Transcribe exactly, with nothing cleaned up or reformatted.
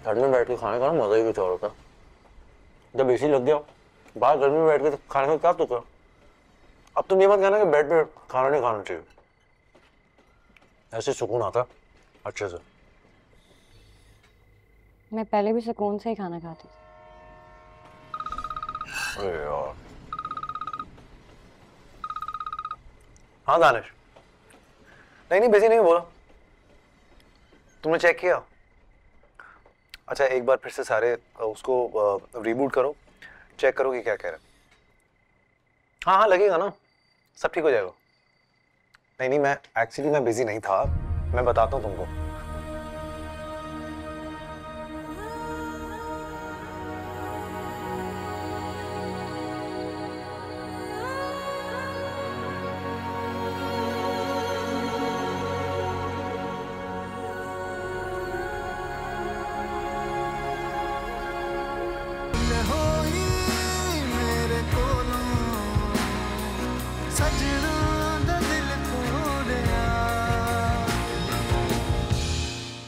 घर में बैठ के खाने का ना मजा ही कुछ और होता। जब एसी लग गया बाहर गर्मी में बैठ के खाने का क्या तुक है। अब तुम ये मत कहना कि बेड पे खाना नहीं खाना चाहिए, ऐसे सुकून आता अच्छे से। मैं पहले भी सुकून से ही खाना खाती थी। अरे यार। हाँ दानिश, नहीं नहीं बिजी नहीं बोला। तुमने चेक किया? अच्छा एक बार फिर से सारे उसको रीबूट करो, चेक करो कि क्या कह रहा है। हाँ हाँ लगेगा ना, सब ठीक हो जाएगा। नहीं नहीं मैं एक्चुअली मैं बिजी नहीं था, मैं बताता हूँ तुमको।